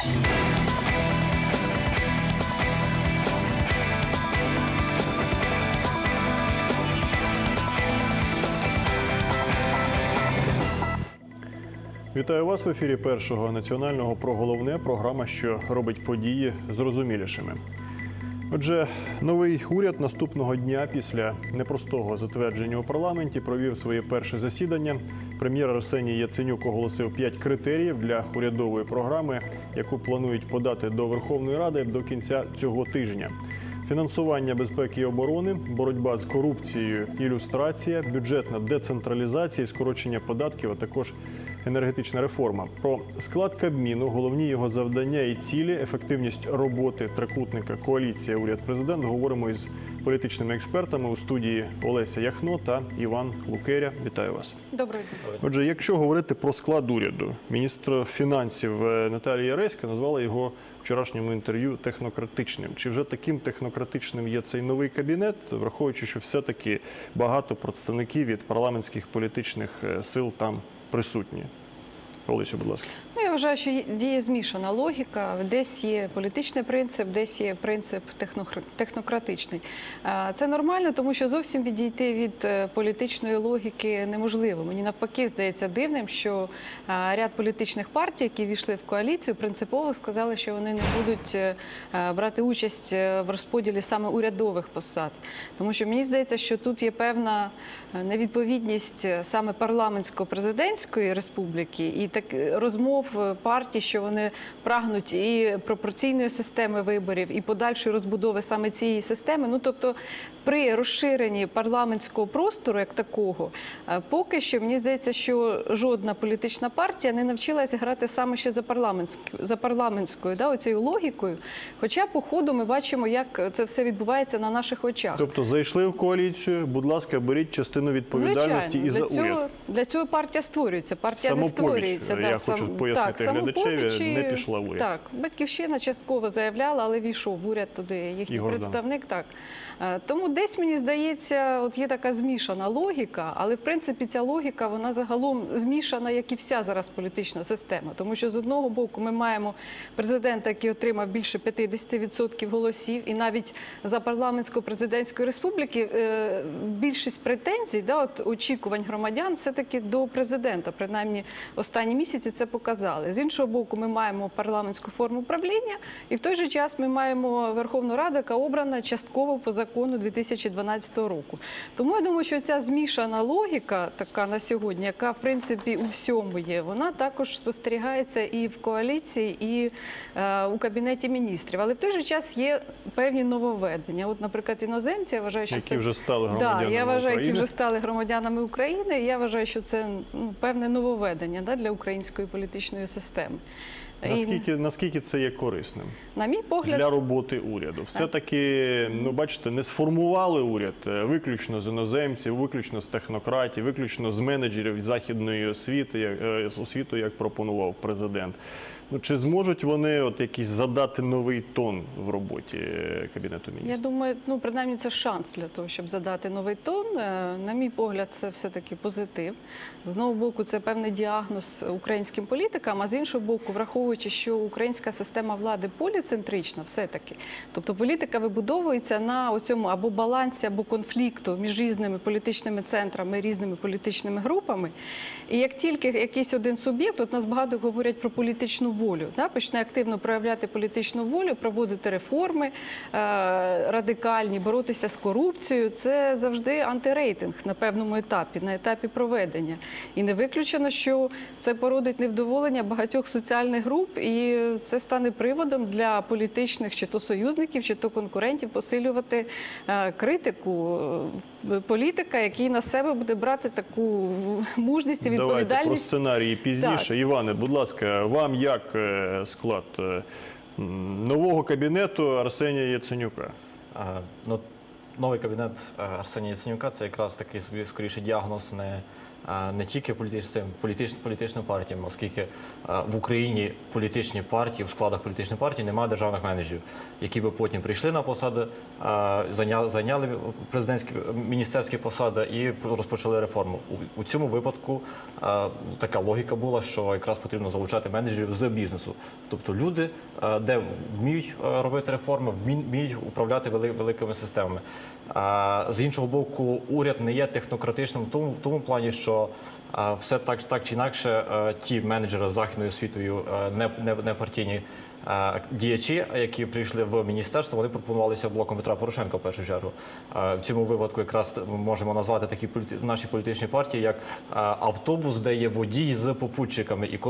Вітаю вас в ефірі Першого національного про головне, програма, що робить події зрозумілішими. Отже, новий уряд наступного дня після непростого затвердження у парламенті провів своє перше засідання. Прем'єр Арсеній Яценюк оголосив 5 критеріїв для урядової програми, яку планують подати до Верховної Ради до кінця цього тижня. Фінансування безпеки і оборони, боротьба з корупцією, ілюстрація, бюджетна децентралізація, скорочення податків, а також енергетична реформа. Про склад Кабміну, головні його завдання і цілі, ефективність роботи трикутника коаліція уряд-президент говоримо із політичними експертами у студії Олеся Яхно та Іван Лукеря. Вітаю вас. Доброго дня. Отже, якщо говорити про склад уряду, міністр фінансів Наталія Яреська назвала його в вчорашньому інтерв'ю технократичним. Чи вже таким технократичним є цей новий кабінет, враховуючи, що все-таки багато представників від парламентських політичних сил там присутні? Олесю, будь ласка. Я вважаю, що діє змішана логіка. Десь є політичний принцип, десь є принцип технократичний. Це нормально, тому що зовсім відійти від політичної логіки неможливо. Мені навпаки здається дивним, що ряд політичних партій, які війшли в коаліцію, принципово сказали, що вони не будуть брати участь в розподілі саме урядових посад. Тому що мені здається, що тут є певна невідповідність саме парламентсько-президентської республіки і так розмов партій, що вони прагнуть і пропорційної системи виборів, і подальшої розбудови саме цієї системи. Ну, тобто, при розширенні парламентського простору, як такого, поки що, мені здається, що жодна політична партія не навчилася грати саме ще за парламентською, оцією логікою. Хоча по ходу ми бачимо, як це все відбувається на наших очах. Тобто, зайшли в коаліцію, будь ласка, беріть частину відповідальності і за уряд. Для цього партія створюється. Партія не створюється. Я хочу пояснити глядачеві, не пішла в уряд. Так, Батьківщина частково заявляла, але війшов в уряд туди їхній представник. Так. Тому десь, мені здається, от є така змішана логіка, але в принципі ця логіка, вона загалом змішана, як і вся зараз політична система. Тому що з одного боку ми маємо президента, який отримав більше 50% голосів, і навіть за парламентсько-президентської республіки більшість претензій, очікувань громадян все-таки до президента, принаймні останні місяці це показали. З іншого боку, ми маємо парламентську форму правління, і в той же час ми маємо Верховну Раду, яка обрана частково по закону 2012 року. Тому я думаю, що ця змішана логіка така на сьогодні, яка в принципі у всьому є, вона також спостерігається і в коаліції, і у Кабінеті міністрів. Але в той же час є певні нововведення. От, наприклад, іноземці, я вважаю, що які вже стали громадянами України. Які вже стали громадянами України. Я вважаю, що це певне нововведення для української політичної системи. Наскільки це є корисним? На мій погляд, для роботи уряду? Все-таки, бачите, не сформували уряд виключно з іноземців, виключно з технократів, виключно з менеджерів західної освіти, як пропонував президент. Чи зможуть вони якийсь задати новий тон в роботі Кабінету міністрів? Я думаю, принаймні це шанс для того, щоб задати новий тон. На мій погляд, це все-таки позитив. З одного боку, це певний діагноз українським політикам, а з іншого боку, враховуючи, що українська система влади поліцентрична все-таки. Тобто політика вибудовується на цьому або балансі, або конфлікту між різними політичними центрами, різними політичними групами. І як тільки якийсь один суб'єкт, от нас багато говорять про політичну волю, почне активно проявляти політичну волю, проводити реформи радикальні, боротися з корупцією, це завжди антирейтинг на певному етапі, на етапі проведення. І не виключено, що це породить невдоволення багатьох соціальних груп, і це стане приводом для політичних чи то союзників, чи то конкурентів посилювати критику політика, який на себе буде брати таку мужність і відповідальність. Давайте про сценарії пізніше. Так. Іване, будь ласка, вам як склад нового кабінету Арсенія Яценюка? Новий кабінет Арсенія Яценюка – це якраз такий, скоріше, діагноз не не тільки політичним партіям, оскільки в Україні політичні партії, в складах політичних партій немає державних менеджерів, які би потім прийшли на посади, зайняли президентські, міністерські посади і розпочали реформу. У цьому випадку така логіка була, що якраз потрібно залучати менеджерів з бізнесу. Тобто люди, де вміють робити реформи, вміють управляти великими системами. З іншого боку, уряд не є технократичним в тому плані, що все так чи інакше ті менеджери з західною освітою, не партійні діячі, які прийшли в міністерство, вони пропонувалися блоком Петра Порошенка в першу чергу. В цьому випадку якраз ми можемо назвати такі наші політичні партії як автобус, де є водій з попутчиками. І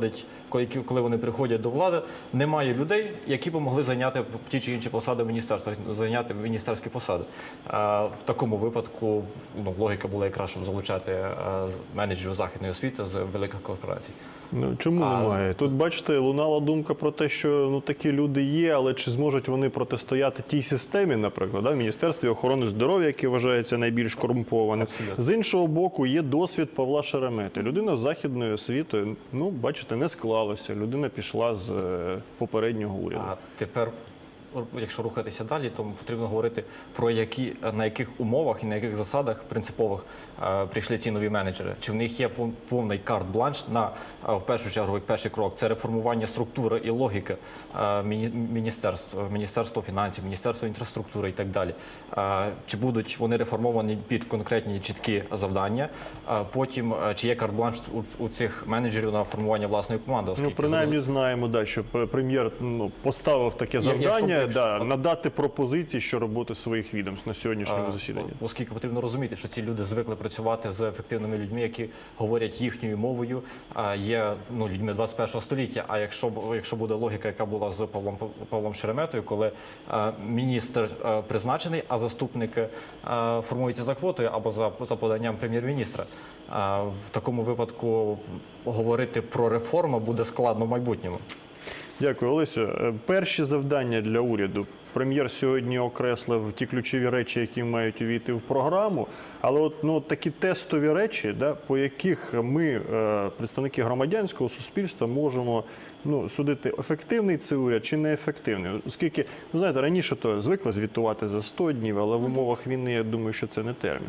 коли вони приходять до влади, немає людей, які б могли зайняти ті чи інші посади в міністерствах, зайняти міністерські посади. В такому випадку логіка була якраз, щоб залучати менеджерів західної освіти з великих корпорацій. Чому немає? Тут, бачите, лунала думка про те, що такі люди є, але чи зможуть вони протистояти тій системі, наприклад, в Міністерстві охорони здоров'я, яке вважається найбільш корумпованим. З іншого боку, є досвід Павла Шеремети. Людина з західною освітою, бачите, не склалося. Людина пішла з попереднього уряду. А тепер, якщо рухатися далі, то потрібно говорити про на яких умовах і на яких засадах принципових прийшли ці нові менеджери. Чи в них є повний карт-бланш на, в першу чергу, як перший крок, це реформування структури і логіки міністерств, Міністерство фінансів, Міністерство інфраструктури і так далі. Чи будуть вони реформовані під конкретні чіткі завдання, потім чи є карт-бланш у цих менеджерів на формування власної команди? Принаймні знаємо, що прем'єр поставив таке завдання, надати пропозиції, що роботи своїх відомств на сьогоднішньому засіданні. Оскільки потрібно розуміти, що ці люди звикли працювати з ефективними людьми, які говорять їхньою мовою, є людьми 21 століття. А якщо буде логіка, яка була з Павлом Шереметою, коли міністр призначений, а заступники формуються за квотою або за поданням прем'єр-міністра, в такому випадку говорити про реформу буде складно в майбутньому. Дякую, Олесю. Перші завдання для уряду. Прем'єр сьогодні окреслив ті ключові речі, які мають увійти в програму. Але такі тестові речі, по яких ми, представники громадянського суспільства, можемо судити, ефективний цей уряд чи неефективний. Оскільки, знаєте, раніше то звикли звітувати за 100 днів, але в умовах війни, я думаю, що це не термін.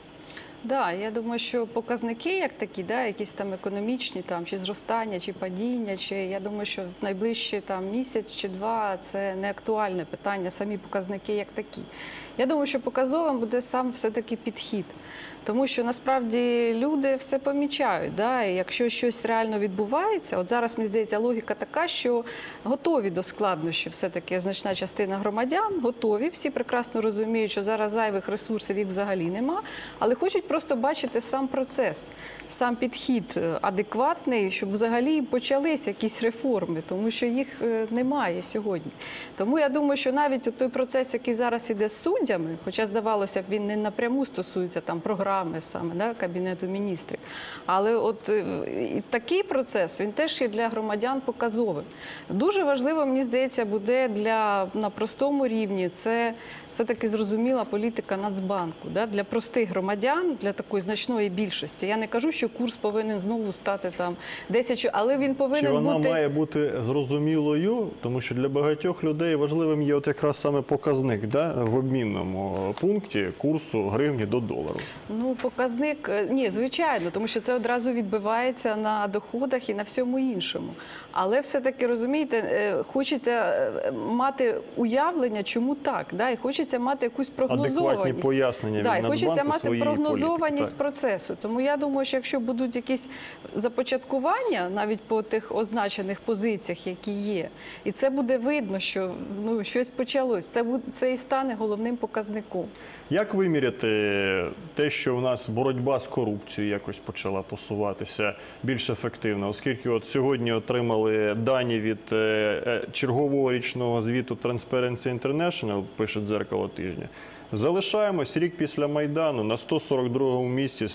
Так, я думаю, що показники як такі, якісь там економічні, чи зростання, чи падіння, я думаю, що в найближчі місяць чи два це не актуальне питання, самі показники як такі. Я думаю, що показовим буде сам все-таки підхід. Тому що насправді люди все помічають. І якщо щось реально відбувається, от зараз, мені здається, логіка така, що готові до складнощів все-таки значна частина громадян, готові, всі прекрасно розуміють, що зараз зайвих ресурсів їх взагалі нема, але хочуть просто бачити сам процес, сам підхід адекватний, щоб взагалі почались якісь реформи, тому що їх немає сьогодні. Тому я думаю, що навіть той процес, який зараз іде з суддями, хоча, здавалося б, він не напряму стосується програми саме Кабінету міністрів, але от такий процес, він теж є для громадян показовим. Дуже важливо, мені здається, буде на простому рівні, це все-таки зрозуміла політика Нацбанку, для простих громадян, для такої значної більшості. Я не кажу, що курс повинен знову стати 10, але він повинен бути... Чи вона має бути зрозумілою, тому що для багатьох людей важливим є якраз саме показник в обмінному пункті курсу гривні до долару. Показник, ні, звичайно, тому що це одразу відбивається на доходах і на всьому іншому. Але все-таки, розумієте, хочеться мати уявлення, чому так, і хочеться мати якусь прогнозованість. Адекватні пояснення від Нацбанку хочеться мати своєї прогнозованість процесу. Тому я думаю, що якщо будуть якісь започаткування, навіть по тих означених позиціях, які є, і це буде видно, що щось почалось, це і стане головним показником. Як виміряти те, що в нас боротьба з корупцією якось почала посуватися більш ефективно? Оскільки сьогодні отримали дані від чергового річного звіту Transparency International, пише «Дзеркало тижня». Залишаємось рік після Майдану на 142-му місці з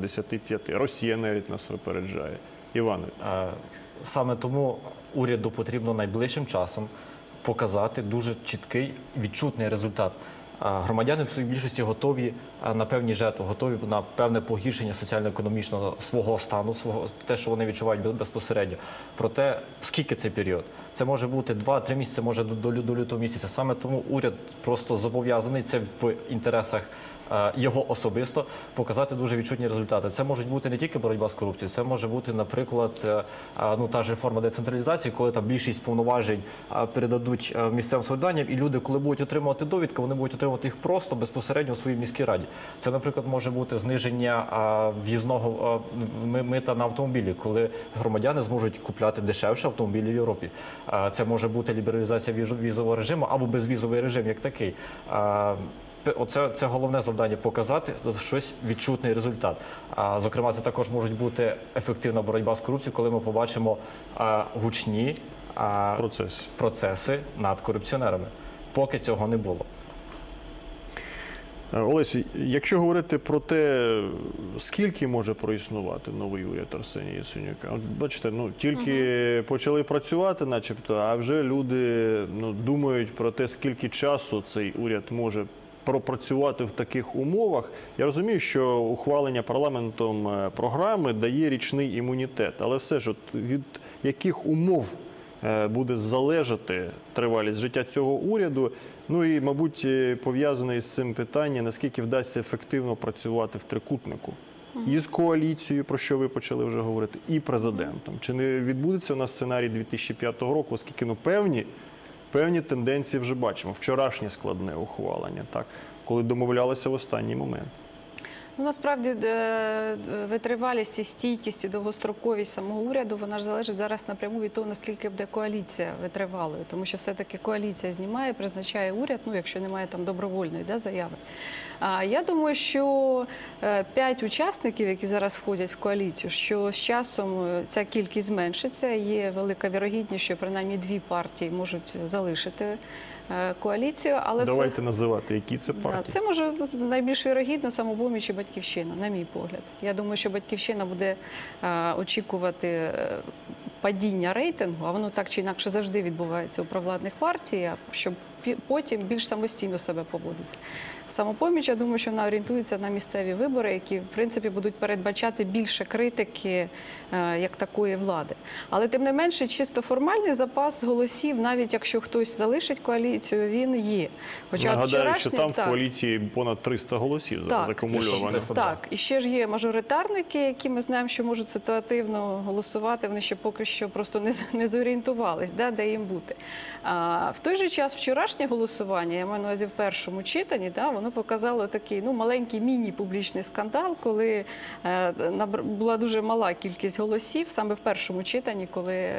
175. Росія навіть нас випереджає. Іване. Саме тому уряду потрібно найближчим часом показати дуже чіткий, відчутний результат. громадяни в своїй більшості готові на певні жертви, готові на певне погіршення соціально-економічного свого стану, те, що вони відчувають безпосередньо. Проте, скільки цей період? Це може бути 2-3 місяці, може до лютого місяця. Саме тому уряд просто зобов'язаний, це в інтересах його особисто, показати дуже відчутні результати. Це можуть бути не тільки боротьба з корупцією, це може бути, наприклад, та ж реформа децентралізації, коли там більшість повноважень передадуть місцевим самоврядуванням, і люди, коли будуть отримувати довідки, вони будуть отримувати їх просто безпосередньо у своїй міській раді. Це, наприклад, може бути зниження в'їзного мита на автомобілі, коли громадяни зможуть купляти дешевше автомобілі в Європі. Це може бути лібералізація візового режиму або безвізовий режим як такий. Це головне завдання – показати щось відчутний результат. Зокрема, це також можуть бути ефективна боротьба з корупцією, коли ми побачимо гучні процеси над корупціонерами. Поки цього не було. Олесі, якщо говорити про те, скільки може проіснувати новий уряд Арсенія Яценюка, от бачите, тільки почали працювати, начебто, а вже люди думають про те, скільки часу цей уряд може пропрацювати в таких умовах. Я розумію, що ухвалення парламентом програми дає річний імунітет, але все ж від яких умов буде залежати тривалість життя цього уряду? Ну і, мабуть, пов'язане із цим питання, наскільки вдасться ефективно працювати в трикутнику. І з коаліцією, про що ви почали вже говорити, і президентом. Чи не відбудеться у нас сценарій 2005 року, оскільки певні тенденції вже бачимо. Вчорашнє складне ухвалення, так, коли домовлялися в останній момент. Насправді витривалість і стійкість і довгостроковість самого уряду, вона ж залежить зараз напряму від того, наскільки буде коаліція витривалою. Тому що все-таки коаліція знімає, призначає уряд, якщо немає там добровольної заяви. Я думаю, що 5 учасників, які зараз входять в коаліцію, що з часом ця кількість зменшиться. Є велика вірогідність, що принаймні 2 партії можуть залишити коаліцію. Але давайте називати, які це партії. Це може найбільш вірогідно «Самопоміч» і «Батьківщина», на мій погляд. Я думаю, що «Батьківщина» буде очікувати падіння рейтингу, а воно так чи інакше завжди відбувається у провладних партій, щоб потім більш самостійно себе поводити. «Самопоміч», я думаю, що вона орієнтується на місцеві вибори, які, в принципі, будуть передбачати більше критики як такої влади. Але, тим не менше, чисто формальний запас голосів, навіть якщо хтось залишить коаліцію, він є. Нагадаю, що там в коаліції понад 300 голосів зараз акумульовано. Так, і ще ж є мажоритарники, які ми знаємо, що можуть ситуативно голосувати, вони ще поки що просто не зорієнтувались, де їм бути. В той же час вчорашнє голосування, я маю на увазі в першому читанні, воно показало такий маленький міні-публічний скандал, коли була дуже мала кількість голосів саме в першому читанні, коли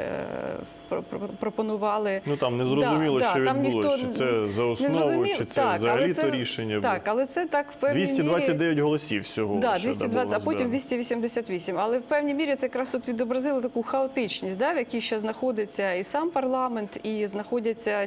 пропонували... там не зрозуміло, що відбулося, чи це за основу, чи це взагалі-то рішення. Так, але це так в певній мірі... 229 голосів всього. Так, 220, а потім 288. Але в певній мірі це якраз відобразило таку хаотичність, в якій ще знаходиться і сам парламент, і знаходяться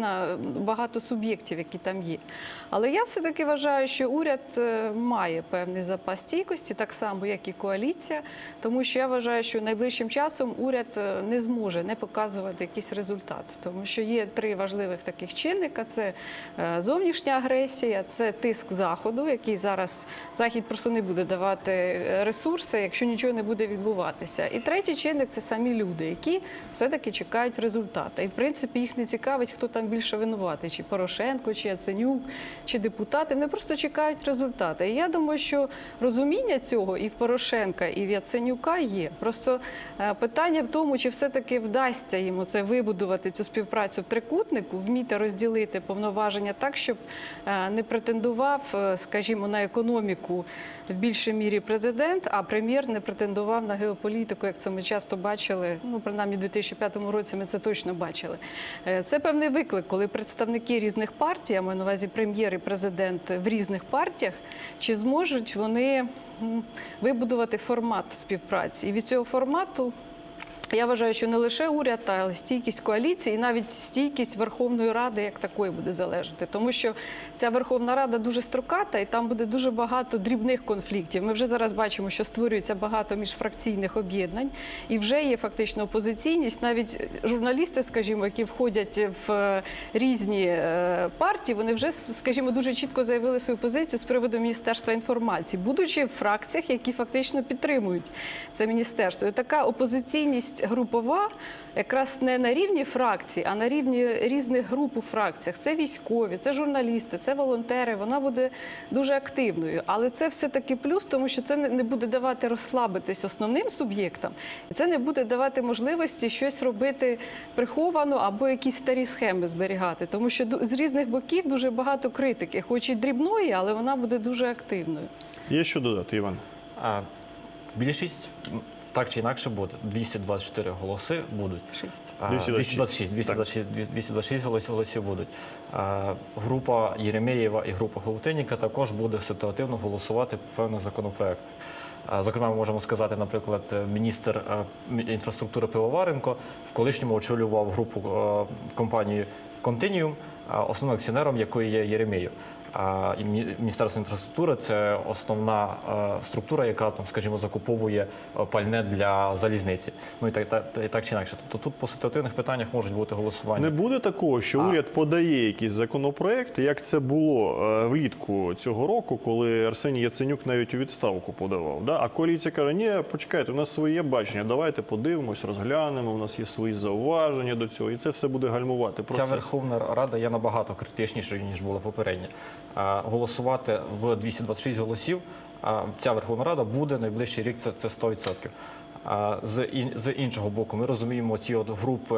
багато суб'єктів, які там є. Але я все-таки вважаю, що уряд має певний запас стійкості, так само, як і коаліція, тому що я вважаю, що найближчим часом уряд не зможе не показувати якийсь результат. Тому що є 3 важливих таких чинника. Це зовнішня агресія, це тиск Заходу, який зараз Захід просто не буде давати ресурси, якщо нічого не буде відбуватися. І 3-й чинник – це самі люди, які все-таки чекають результату. І, в принципі, їх не цікавить, хто там більше винуватий, чи Порошенко, чи Яценюк, чи депутати. Вони просто чекають результати. І я думаю, що розуміння цього і в Порошенка, і в Яценюка є. Просто питання в тому, чи все-таки вдасться йому це вибудувати, цю співпрацю в трикутнику, вміти розділити повноваження так, щоб не претендував, скажімо, на економіку в більшій мірі президент, а прем'єр не претендував на геополітику, як це ми часто бачили, принаймні в 2005 році ми це точно бачили. Це певний виклик, коли представники різних партій, я маю на увазі прем'єр і президент в різних партіях, чи зможуть вони вибудувати формат співпраці. І від цього формату Я вважаю, що не лише уряд, а стійкість коаліції, і навіть стійкість Верховної Ради як такої буде залежати. Тому що ця Верховна Рада дуже строката, і там буде дуже багато дрібних конфліктів. Ми вже зараз бачимо, що створюється багато міжфракційних об'єднань, і вже є фактично опозиційність. Навіть журналісти, скажімо, які входять в різні партії, вони вже, скажімо, дуже чітко заявили свою позицію з приводу Міністерства інформації, будучи в фракціях, які фактично підтримують це міністерство. І така опозиційність групова якраз не на рівні фракцій, а на рівні різних груп у фракціях. Це військові, це журналісти, це волонтери. Вона буде дуже активною. Але це все-таки плюс, тому що це не буде давати розслабитись основним суб'єктам. І це не буде давати можливості щось робити приховано або якісь старі схеми зберігати. Тому що з різних боків дуже багато критики. Хоч і дрібної, але вона буде дуже активною. Є що додати, Іван? Більшість так чи інакше буде. 224 голоси будуть. 226 голосів будуть. Група Єремєєва і група Хаутинніка також буде ситуативно голосувати по певних законопроектах. Зокрема, ми можемо сказати, наприклад, міністр інфраструктури Пивоваренко в колишньому очолював групу компанії «Континіум», основним акціонером якої є Єремєєв. Міністерство інфраструктури – це основна структура, яка, там, скажімо, закуповує пальне для залізниці. Ну і так чи інакше. Тобто тут по ситуативних питаннях можуть бути голосування. Не буде такого, що уряд подає якийсь законопроект, як це було влітку цього року, коли Арсеній Яценюк навіть у відставку подавав. Да? А коаліція каже, ні, почекайте, у нас своє бачення, давайте подивимось, розглянемо, у нас є свої зауваження до цього, і це все буде гальмувати процес. Ця Верховна Рада є набагато критичнішою, ніж була попередня. Голосувати в 226 голосів, ця Верховна Рада буде найближчий рік, це 100%. З іншого боку, ми розуміємо ці от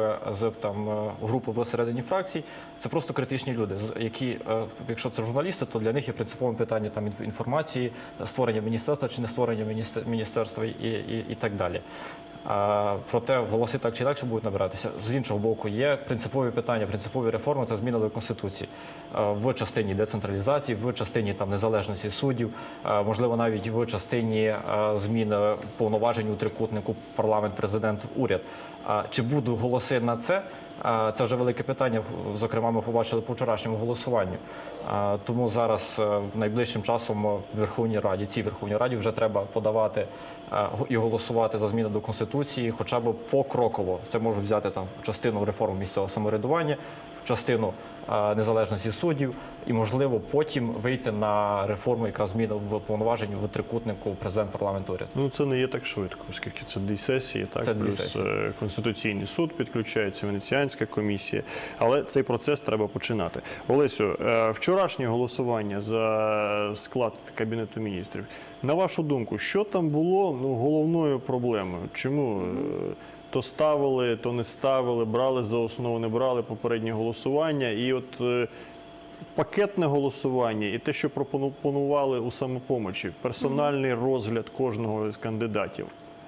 групи всередині фракцій, це просто критичні люди, які, якщо це журналісти, то для них є принциповим питання там, інформації, створення міністерства чи не створення міністерства і так далі. Проте голоси так чи інакше будуть набиратися. З іншого боку, є принципові питання, принципові реформи – це зміна до Конституції в частині децентралізації, в частині там, незалежності суддів, можливо, навіть в частині зміни повноважень у трикутнику парламент, президент, уряд. Чи будуть голоси на це? Це вже велике питання, зокрема, ми побачили по вчорашньому голосуванню. Тому зараз найближчим часом в Верховній Раді, цій Верховній Раді вже треба подавати і голосувати за зміни до Конституції, хоча б покроково. Це можуть взяти там частину реформ місцевого самоврядування, частину незалежності суддів і, можливо, потім вийти на реформу, яка зміна в повноваженні в трикутнику президент, парламент, уряд. Ну, це не є так швидко, оскільки це дві сесії, так? Це дві плюс сесії. Конституційний суд підключається, Венеціанська комісія. Але цей процес треба починати. Олесю, вчорашнє голосування за склад Кабінету міністрів. На вашу думку, що там було головною проблемою? Чому то ставили, то не ставили, брали за основу, не брали попереднє голосування? І от пакетне голосування і те, що пропонували у «Самопомочі», персональний розгляд кожного з кандидатів.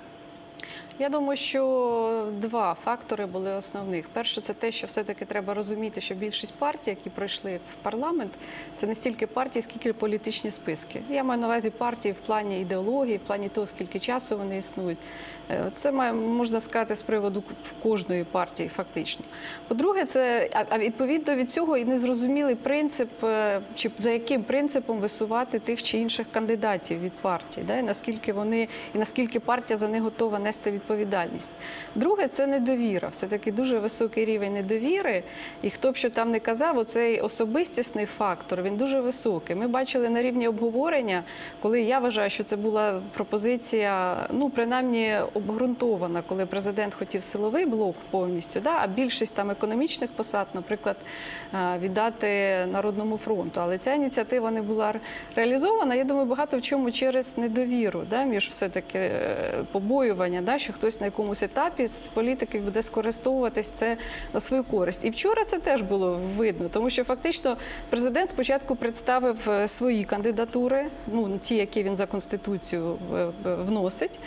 Я думаю, що два фактори були основних. Перше, це те, що все-таки треба розуміти, що більшість партій, які пройшли в парламент, це не стільки партії, скільки політичні списки. Я маю на увазі партії в плані ідеології, в плані того, скільки часу вони існують. Це можна сказати з приводу кожної партії фактично. По-друге, це відповідно від цього і незрозумілий принцип, чи за яким принципом висувати тих чи інших кандидатів від партії, да? І наскільки партія за них готова нести відповідальність. Друге – це недовіра. Все-таки дуже високий рівень недовіри. І хто б що там не казав, оцей особистісний фактор, він дуже високий. Ми бачили на рівні обговорення, коли я вважаю, що це була пропозиція, принаймні обґрунтована, коли президент хотів силовий блок повністю, да? А більшість там економічних посад, наприклад, віддати Народному фронту. Але ця ініціатива не була реалізована, я думаю, багато в чому через недовіру, да? Між все-таки побоювання, да? Що хтось на якомусь етапі з політиків буде скористовуватись це на свою користь. І вчора це теж було видно, тому що фактично президент спочатку представив свої кандидатури, ті, які він за Конституцією вносить.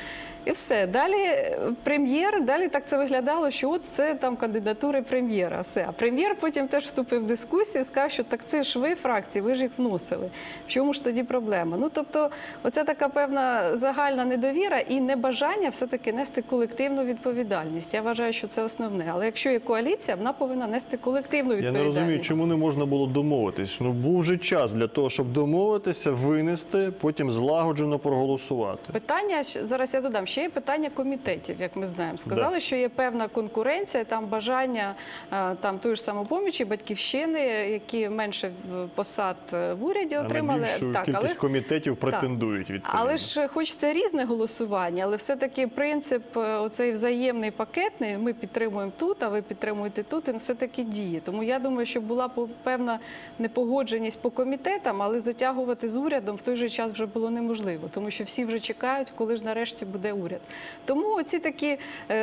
І все. Далі прем'єр, далі так це виглядало, що от це там кандидатури прем'єра. Все. А прем'єр потім теж вступив в дискусію і сказав, що так це ж ви, фракції, ви ж їх вносили. В чому ж тоді проблема? Ну, тобто, оця така певна загальна недовіра і небажання все-таки нести колективну відповідальність. Я вважаю, що це основне. Але якщо є коаліція, вона повинна нести колективну Я відповідальність. не розумію, чому не можна було домовитись. Ну, був же час для того, щоб домовитися, винести, потім злагоджено проголосувати. Питання, зараз я додам, ще є питання комітетів, як ми знаємо. Сказали, що є певна конкуренція, там бажання там тої ж самопомічі, батьківщини, які менше посад в уряді отримали. А на більшу кількість комітетів претендують відповідно. Але ж хочеться різне голосування, але все-таки принцип оцей взаємний пакетний, ми підтримуємо тут, а ви підтримуєте тут, він все-таки діє. Тому я думаю, що була певна непогодженість по комітетам, але затягувати з урядом в той же час вже було неможливо, тому що всі вже чекають, коли ж нарешті буде уряд. Тому оці такі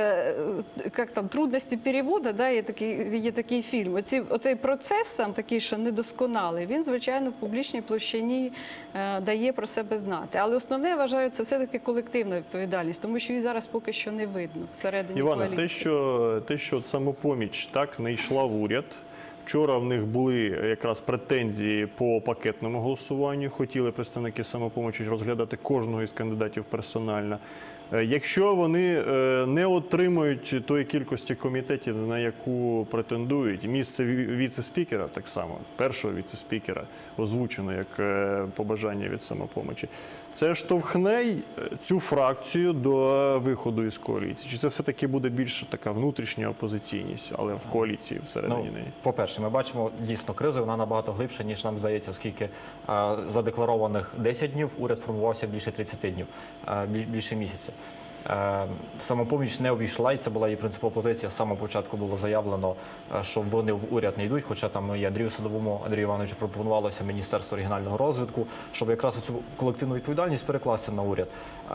як там, трудності переводу, да, є такий фільм. Оцей процес сам такий, що недосконалий, він, звичайно, в публічній площині дає про себе знати. Але основне, я вважаю, це все-таки колективна відповідальність, тому що її зараз поки що не видно всередині Івана, коаліції. те, що самопоміч так не йшла в уряд. Вчора в них були якраз претензії по пакетному голосуванню. Хотіли представники самопомочі розглядати кожного із кандидатів персонально. Якщо вони не отримують тої кількості комітетів, на яку претендують, місце віце-спікера так само, першого віце-спікера, озвучено як побажання від самопомочі, це штовхне цю фракцію до виходу із коаліції? Чи це все-таки буде більше така внутрішня опозиційність, але в коаліції всередині неї? По-перше, ми бачимо дійсно кризу, вона набагато глибша, ніж нам здається, оскільки задекларованих 10 днів уряд формувався більше 30 днів, більше місяця. Самопоміч не обійшла, і це була її принципова позиція. З самого початку було заявлено, що вони в уряд не йдуть, хоча там і Андрію Садовому, Андрію Івановичу пропонувалося Міністерство регіонального розвитку, щоб якраз цю колективну відповідальність перекласти на уряд.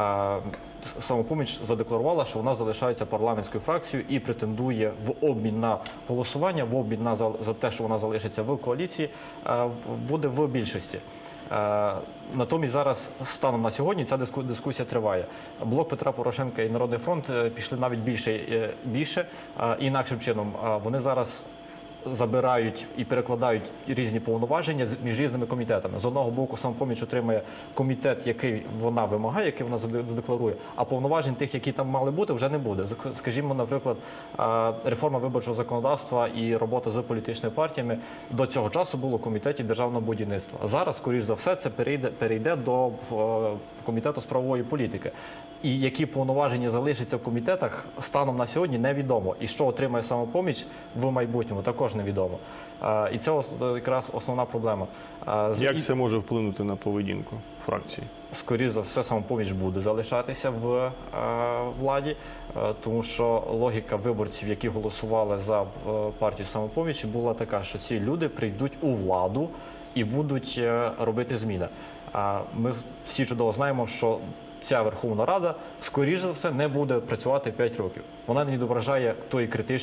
Самопоміч задекларувала, що вона залишається парламентською фракцією і претендує в обмін на голосування, в обмін за те, що вона залишиться в коаліції, буде в більшості. Натомість зараз, станом на сьогодні, ця дискусія триває. Блок Петра Порошенка і Народний фронт пішли навіть більше, інакшим чином. Вони зараз забирають і перекладають різні повноваження між різними комітетами. З одного боку, самопоміч отримує комітет, який вона вимагає, який вона задекларує, а повноважень тих, які там мали бути, вже не буде. Скажімо, наприклад, реформа виборчого законодавства і робота з політичними партіями до цього часу було в комітеті державного будівництва. Зараз, скоріш за все, це перейде до комітету з правової політики. І які повноваження залишаться в комітетах, станом на сьогодні невідомо. І що отримає самопоміч в майбутньому, також невідомо. І це якраз основна проблема. Як це може вплинути на поведінку фракції? Скоріше за все, самопоміч буде залишатися в владі, тому що логіка виборців, які голосували за партію самопоміч, була така, що ці люди прийдуть у владу і будуть робити зміни. Ми всі чудово знаємо, що ця Верховна Рада, скоріш за все, не буде працювати 5 років. Вона не відображає тої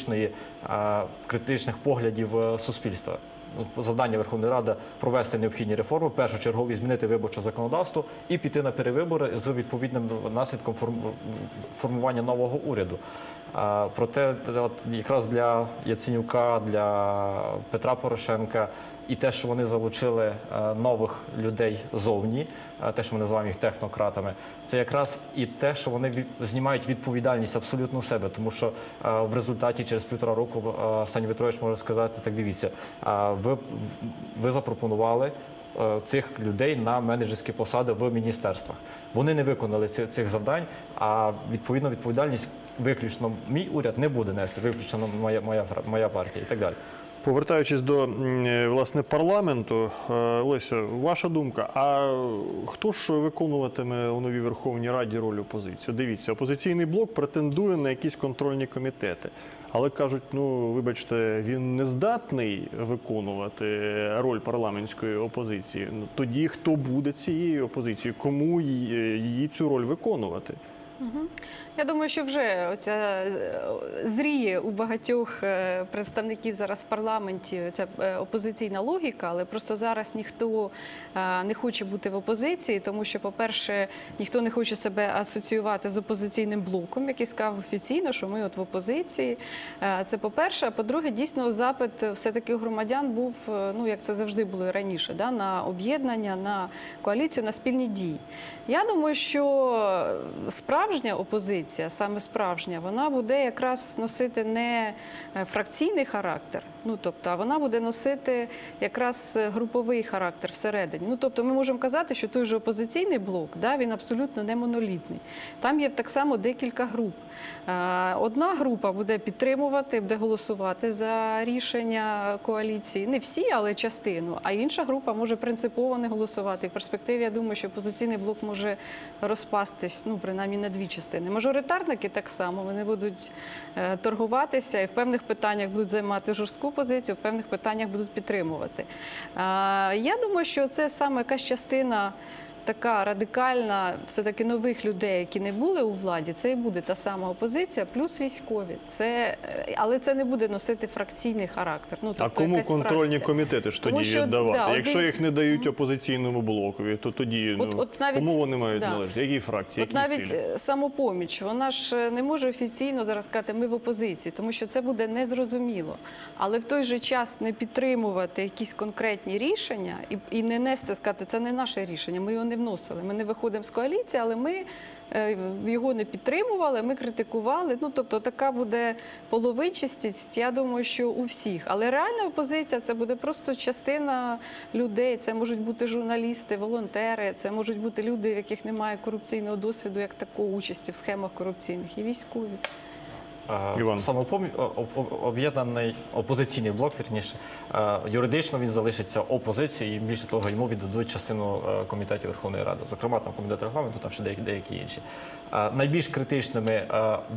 критичних поглядів суспільства. Завдання Верховної Ради – провести необхідні реформи, першочергові змінити виборче законодавство і піти на перевибори з відповідним наслідком формування нового уряду. Проте якраз для Яценюка, для Петра Порошенка і те, що вони залучили нових людей зовні, те, що ми називаємо їх технократами, це якраз і те, що вони знімають відповідальність абсолютно в себе. Тому що в результаті через 1,5 року Саня Петрович може сказати, так дивіться, ви запропонували цих людей на менеджерські посади в міністерствах. Вони не виконали цих завдань, а відповідно відповідальність виключно мій уряд не буде нести, виключно моя партія і так далі. Повертаючись до, власне, парламенту, Лесю, ваша думка, а хто ж виконуватиме у новій Верховній Раді роль опозиції? Дивіться, опозиційний блок претендує на якісь контрольні комітети, але кажуть, ну, вибачте, він не здатний виконувати роль парламентської опозиції. Тоді хто буде цією опозицією? Кому її цю роль виконувати? Я думаю, що вже оця зріє у багатьох представників зараз в парламенті ця опозиційна логіка, але просто зараз ніхто не хоче бути в опозиції, тому що, по-перше, ніхто не хоче себе асоціювати з опозиційним блоком, який сказав офіційно, що ми от в опозиції. Це по-перше. А по-друге, дійсно, запит все-таки у громадян був, ну, як це завжди було і раніше, да, на об'єднання, на коаліцію, на спільні дії. Я думаю, що справжня опозиція, саме справжня, вона буде якраз носити не фракційний характер, ну, тобто, а вона буде носити якраз груповий характер всередині. Ну, тобто, ми можемо казати, що той же опозиційний блок, да, він абсолютно не монолітний. Там є так само декілька груп. Одна група буде підтримувати, буде голосувати за рішення коаліції. Не всі, але частину. А інша група може принципово не голосувати. І в перспективі, я думаю, що опозиційний блок може розпастись, ну, принаймні на дві частини. Мажоритарники так само, вони будуть торгуватися і в певних питаннях будуть займати жорстку позицію, в певних питаннях будуть підтримувати. Я думаю, що це саме якась частина така радикальна, все-таки нових людей, які не були у владі, це і буде та сама опозиція, плюс військові. Але це не буде носити фракційний характер. Ну, тобто, а кому контрольні фракція. комітети ж тоді Що, віддавати? да, Якщо їх не дають опозиційному блокові, то тоді навіть, кому вони мають да. належати? Які фракції, От які навіть силі? «Самопоміч», вона ж не може офіційно зараз сказати, ми в опозиції, тому що це буде незрозуміло. Але в той же час не підтримувати якісь конкретні рішення і не нести, сказати, це не наше рішення, ми його не вносили, ми не виходимо з коаліції, але ми його не підтримували, ми критикували. Ну, тобто така буде половинчастість, я думаю, що у всіх. Але реальна опозиція – це буде просто частина людей, це можуть бути журналісти, волонтери, це можуть бути люди, в яких немає корупційного досвіду, як такої участі в схемах корупційних, і військові. Іван. Об'єднаний опозиційний блок, вірніше, юридично він залишиться опозицією, і більше того, йому віддадуть частину комітетів Верховної Ради, зокрема там комітет регламенту, там ще деякі інші. Найбільш критичними,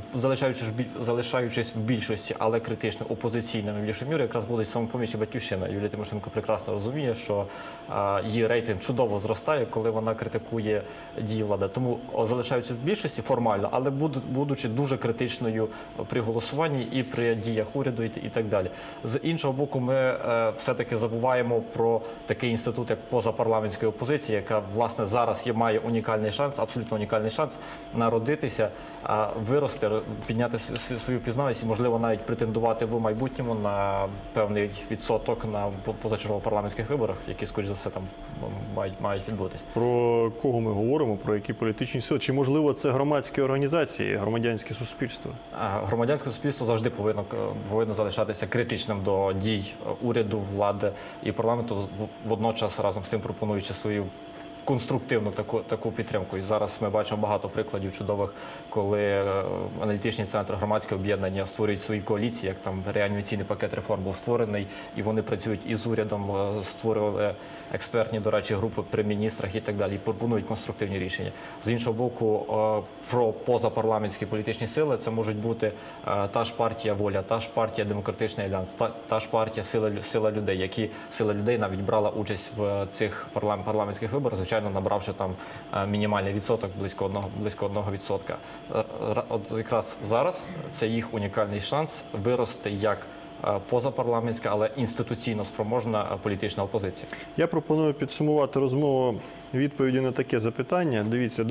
залишаючись в більшості, але критичними опозиційними в більшій мірі, якраз будуть «Самопоміч» і «Батьківщина». Юлія Тимошенко прекрасно розуміє, що її рейтинг чудово зростає, коли вона критикує дії влади. Тому залишаються в більшості формально, але будучи дуже критичною при голосуванні і при діях уряду і так далі. З іншого боку, ми все-таки забуваємо про такий інститут, як позапарламентської опозиції, яка, власне, зараз має унікальний шанс, абсолютно унікальний шанс народитися, вирости, підняти свою пізнавість і, можливо, навіть претендувати в майбутньому на певний відсоток на позачергових парламентських виборах, які, скоріш за все, там мають відбутися. Про кого ми говоримо, про які політичні сили? Чи, можливо, це громадські організації, громадянське суспільство? Громадянське суспільство завжди повинно залишатися критичним до дій уряду, влади і парламенту, водночас разом з тим пропонуючи свою конструктивну таку підтримку. І зараз ми бачимо багато прикладів чудових, коли аналітичні центри, громадське об'єднання створюють свої коаліції, як там реанімаційний пакет реформ був створений, і вони працюють із урядом, створювали експертні, до речі, групи при міністрах і так далі, і пропонують конструктивні рішення. З іншого боку, про позапарламентські політичні сили це можуть бути та ж партія «Воля», та ж партія «Демократичний альянс», та ж партія «Сила людей», які «Сила людей» навіть брала участь в цих парламентських виборах, звичайно, набравши там мінімальний відсоток, близько 1%. От якраз зараз це їх унікальний шанс вирости як позапарламентська, але інституційно спроможна політична опозиція. Я пропоную підсумувати розмову відповіді на таке запитання. Дивіться,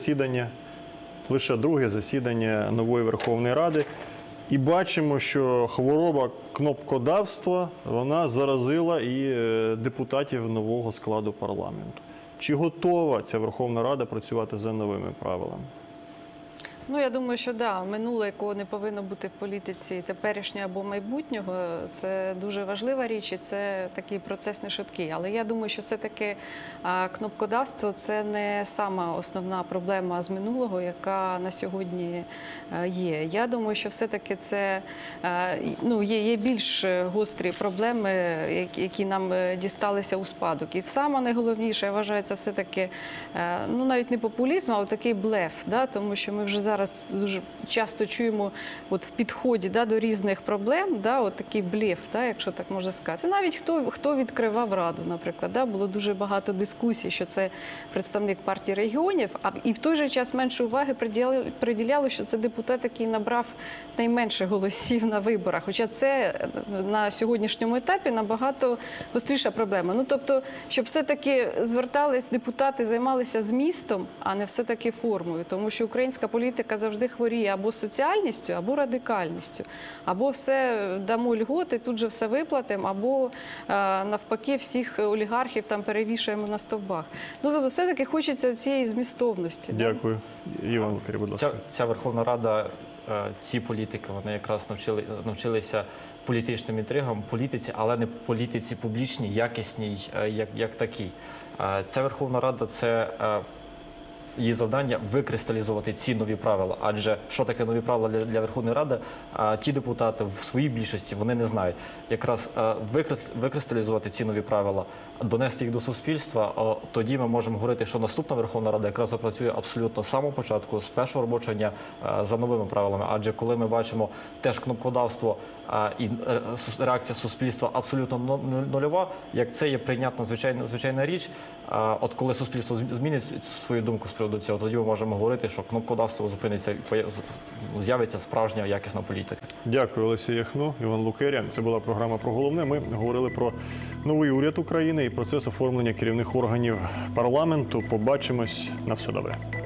лише друге засідання нової Верховної Ради. І бачимо, що хвороба кнопкодавства, вона заразила і депутатів нового складу парламенту. Чи готова ця Верховна Рада працювати за новими правилами? Ну, я думаю, що да, минуле, якого не повинно бути в політиці теперішнього або майбутнього, це дуже важлива річ, і це такий процес не швидкий. Але я думаю, що все-таки кнопкодавство – це не сама основна проблема з минулого, яка на сьогодні є. Я думаю, що все-таки це є більш гострі проблеми, які нам дісталися у спадок. І саме найголовніше, я вважаю, це все-таки навіть не популізм, а такий блеф, да? Тому що ми вже зараз зараз дуже часто чуємо от в підході до різних проблем, от такий блеф, якщо так можна сказати. Навіть хто відкривав Раду, наприклад, було дуже багато дискусій, що це представник партії регіонів, і в той же час менше уваги приділяли, що це депутат, який набрав найменше голосів на виборах. Хоча це на сьогоднішньому етапі набагато гостріша проблема. Тобто, щоб все-таки звертались депутати, займалися змістом, а не все-таки формою. Тому що українська політика завжди хворіє або соціальністю, або радикальністю. Або все дамо льготи, тут же все виплатимо, або навпаки всіх олігархів там перевішуємо на стовбах. Тобто, все-таки хочеться цієї змістовності. Дякую. Іван Лукеря, будь ласка. Ця Верховна Рада, ці політики, вони якраз навчилися політичним інтригам, політиці, але не політиці публічній, якісній, як такій. Ця Верховна Рада – це її завдання викристалізувати ці нові правила. Адже що таке нові правила для Верховної Ради, ті депутати в своїй більшості вони не знають. Якраз викристалізувати ці нові правила, донести їх до суспільства, тоді ми можемо говорити, що наступна Верховна Рада якраз запрацює абсолютно з самого початку, з першого робочого дня за новими правилами. Адже коли ми бачимо теж кнопкодавство і реакція суспільства абсолютно нульова, як це є прийнятна звичайна річ, от коли суспільство змінить свою думку з приводу цього, тоді ми можемо говорити, що кнопкодавство зупиниться, з'явиться справжня якісна політика. Дякую, Олексій Яхно, Іван Лукеря. Це була програма «Про головне». Ми говорили про новий уряд України і процес оформлення керівних органів парламенту. Побачимось. На все добре.